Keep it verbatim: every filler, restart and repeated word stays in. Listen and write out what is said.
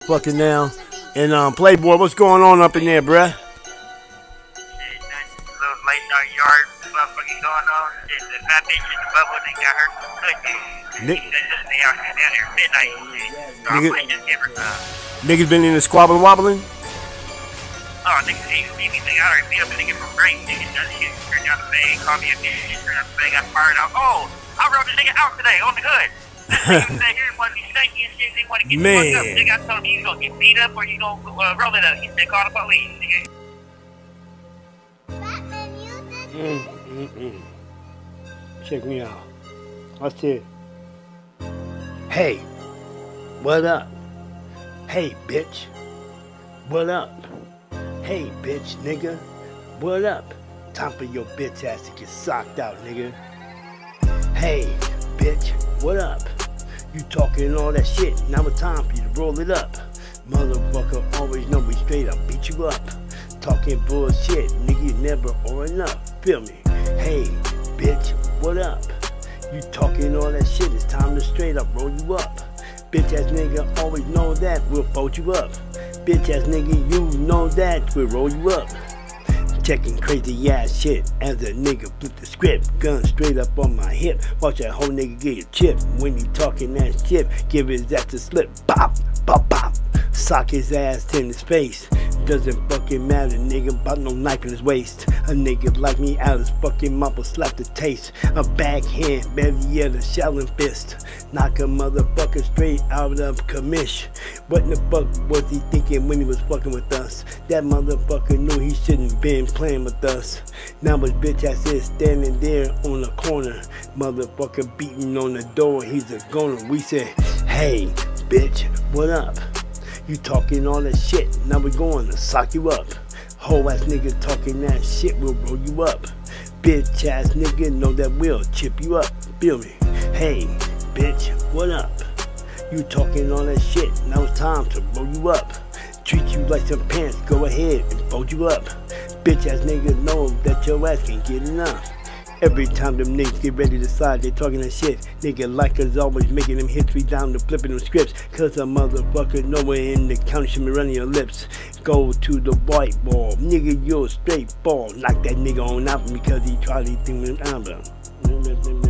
fucking now. And um, Playboy, what's going on up in there, bruh? Shit, nothing. Little late night yard motherfucking going on. Shit, the fat bitch in the bubble, they got her good. Nick, They out down there at midnight. Shit. So I Nigga- might just give her time. niggas been in the squabbling wobbling? Oh, niggas see see me, they got her beat up a nigga from break. Niggas done shit. Turned down the bag, called me a bitch. Turned down the bag, got fired out. Oh, I wrote the nigga out today on the hood. This nigga said, here, want to be stanky and shit. They want to get Man. fucked up. Nigga, I told me you gonna get beat up or you gonna uh, roll it up. He said, call the police, nigga. Mm, mm, mm. Check me out. I said, hey, what up? Hey, bitch. What up? Hey, bitch, nigga. What up? Time for your bitch ass to get socked out, nigga. Hey, bitch, what up? You talking all that shit, now it's time for you to roll it up. Motherfucker, always know we straight up beat you up. Talking bullshit, nigga, you never or enough. Feel me? Hey, bitch, what up? You talking all that shit, it's time to straight up roll you up. Bitch ass nigga, always know that, we'll fold you up. Bitch ass nigga, you know that, we'll roll you up. Checking crazy ass shit as a nigga flip the script. Gun straight up on my hip. Watch that whole nigga get a chip. When he talking that shit, give his ass a slip. Bop, bop, bop. Sock his ass in his face. Doesn't fucking matter, nigga, about no knife in his waist. A nigga like me out his fucking mouth will slap the taste. A backhand, baby, yeah, the shelling fist. Knock a motherfucker straight out of commish. What in the fuck was he thinking when he was fucking with us? That motherfucker knew he shouldn't been playing with us. Now his bitch ass is standing there on the corner. Motherfucker beating on the door, he's a goner. We said, hey, bitch, what up? You talking all that shit, now we going to sock you up. Whole ass nigga talking that shit, we'll roll you up. Bitch ass nigga, know that we'll chip you up. Feel me? Hey, bitch, what up? You talking all that shit, now it's time to roll you up. Treat you like some pants, go ahead and fold you up. Bitch ass nigga know that your ass can't get enough. Every time them niggas get ready to slide, they talking that shit. Nigga like us always making them history down to flipping them scripts. Cause a motherfucker nowhere in the county should be running your lips. Go to the white ball, nigga, you're a straight ball. Knock that nigga on out because he tried to think me out.